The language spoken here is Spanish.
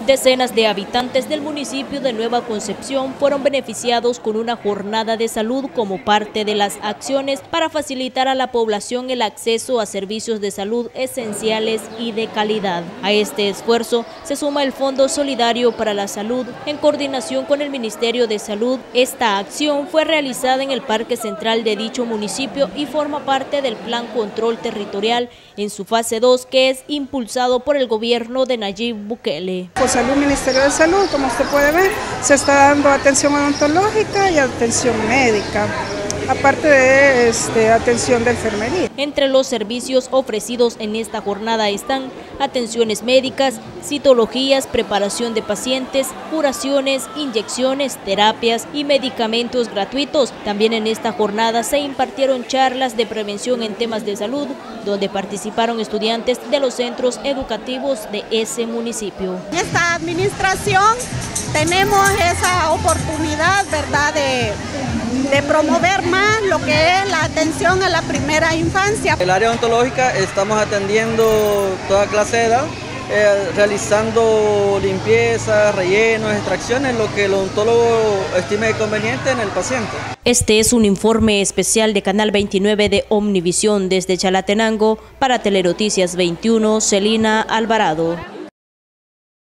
Decenas de habitantes del municipio de Nueva Concepción fueron beneficiados con una jornada de salud como parte de las acciones para facilitar a la población el acceso a servicios de salud esenciales y de calidad. A este esfuerzo se suma el Fondo Solidario para la Salud en coordinación con el Ministerio de Salud. Esta acción fue realizada en el Parque Central de dicho municipio y forma parte del Plan Control Territorial en su fase 2, que es impulsado por el gobierno de Nayib Bukele. Por Salud, Ministerio de Salud, como usted puede ver, se está dando atención odontológica y atención médica, aparte de atención de enfermería. Entre los servicios ofrecidos en esta jornada están atenciones médicas, citologías, preparación de pacientes, curaciones, inyecciones, terapias y medicamentos gratuitos. También en esta jornada se impartieron charlas de prevención en temas de salud, donde participaron estudiantes de los centros educativos de ese municipio. En esta administración tenemos esa oportunidad, ¿verdad?, de promover más lo que es la atención a la primera infancia. En el área odontológica estamos atendiendo toda clase de edad, realizando limpiezas, rellenos, extracciones, lo que el odontólogo estime conveniente en el paciente. Este es un informe especial de Canal 29 de Omnivisión desde Chalatenango para Telenoticias 21, Celina Alvarado.